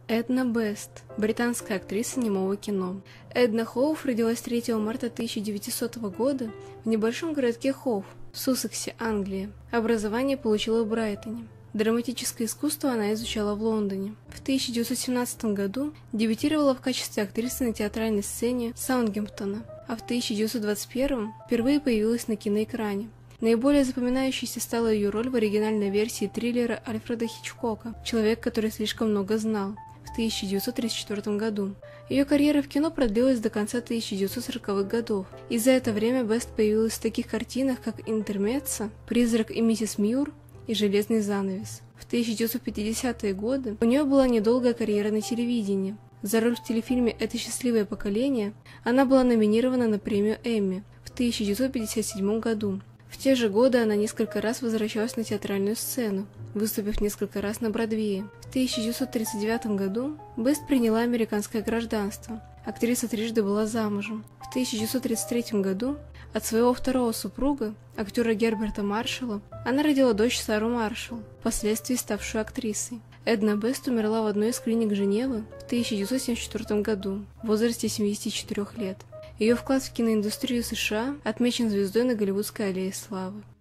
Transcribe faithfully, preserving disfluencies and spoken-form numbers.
Эдна Бест, британская актриса немого кино. Эдна Хоуф родилась третьего марта тысяча девятисотого года в небольшом городке Хоуф в Суссексе, Англия. Образование получила в Брайтоне. Драматическое искусство она изучала в Лондоне. В тысяча девятьсот семнадцатом году дебютировала в качестве актрисы на театральной сцене Саутгемптона, а в тысяча девятьсот двадцать первом впервые появилась на киноэкране. Наиболее запоминающейся стала ее роль в оригинальной версии триллера Альфреда Хичкока «Человек, который слишком много знал» в тысяча девятьсот тридцать четвёртом году. Ее карьера в кино продлилась до конца тысяча девятьсот сороковых годов, и за это время Бест появилась в таких картинах, как «Интермеццо», «Призрак и миссис Мюр» и «Железный занавес». В тысяча девятьсот пятидесятые годы у нее была недолгая карьера на телевидении. За роль в телефильме «Это счастливое поколение» она была номинирована на премию Эмми в тысяча девятьсот пятьдесят седьмом году. В те же годы она несколько раз возвращалась на театральную сцену, выступив несколько раз на Бродвее. В тысяча девятьсот тридцать девятом году Бест приняла американское гражданство. Актриса трижды была замужем. В тысяча девятьсот тридцать третьем году от своего второго супруга, актера Герберта Маршалла, она родила дочь Сару Маршалл, впоследствии ставшую актрисой. Эдна Бест умерла в одной из клиник Женевы в тысяча девятьсот семьдесят четвёртом году в возрасте семидесяти четырёх лет. Ее вклад в киноиндустрию США отмечен звездой на Голливудской аллее славы.